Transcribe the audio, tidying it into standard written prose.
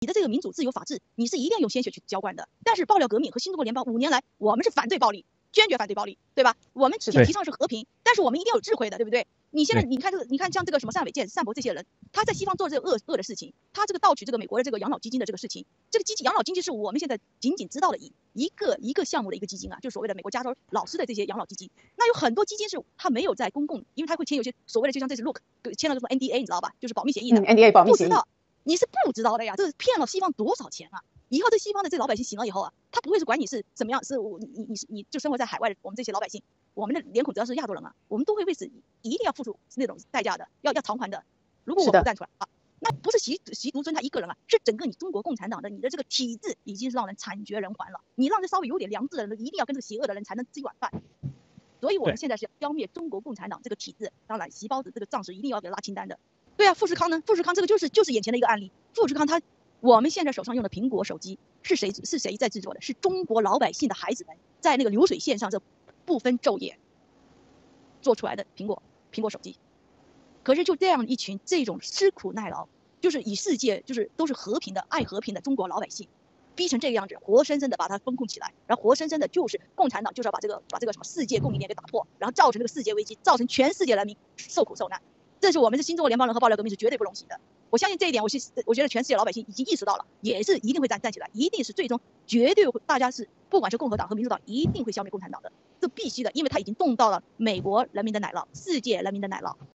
的这个民主、自由、法治，你是一定用鲜血去浇灌的。但是爆料革命和新中国联邦5年来，我们是反对暴力，坚决反对暴力，对吧？我们提倡是和平，但是我们一定要有智慧的，对不对？你现在你看这个，你看像这个什么单伟健、单博这些人，他在西方做这个恶的事情，他这个盗取这个美国的这个养老基金的这个事情，这个养老基金是我们现在仅仅知道的一个项目的一个基金啊，就是所谓的美国加州老师的这些养老基金。那有很多基金是他没有在公共，因为他会签有些所谓的，就像这次 Look 签了个什么 NDA， 你知道吧？就是保密协议的。 NDA 保密协议。 不知道，你是不知道的呀，这是骗了西方多少钱啊！以后这西方的这老百姓醒了以后啊，他不会是管你是怎么样，是你就生活在海外的我们这些老百姓，我们的脸孔只要是亚洲人啊，我们都会为此一定要付出那种代价的，要偿还的。如果我不站出来啊，那不是习独尊他一个人啊，是整个你中国共产党的你的这个体制已经是让人惨绝人寰了。你让这稍微有点良知的人，一定要跟这个邪恶的人才能吃一碗饭。所以我们现在是要消灭中国共产党这个体制，当然习包子这个将士一定要给拉清单的。对啊，富士康呢？富士康这个就是眼前的一个案例。富士康我们现在手上用的苹果手机是谁在制作的？是中国老百姓的孩子们在那个流水线上这不分昼夜做出来的苹果手机。可是就这样一群这种吃苦耐劳，就是以世界就是都是和平的爱和平的中国老百姓，逼成这个样子，活生生的把它封控起来，然后活生生的就是共产党就是要把这个什么世界供应链给打破，然后造成这个世界危机，造成全世界人民受苦受难。这是我们是新中国联邦人和爆料革命是绝对不容许的。我相信这一点，我觉得全世界老百姓已经意识到了，也是一定会站起来，一定是最终绝对会，大家是不管是共和党和民主党，一定会消灭共产党的，这必须的，因为他已经动到了美国人民的奶酪，世界人民的奶酪。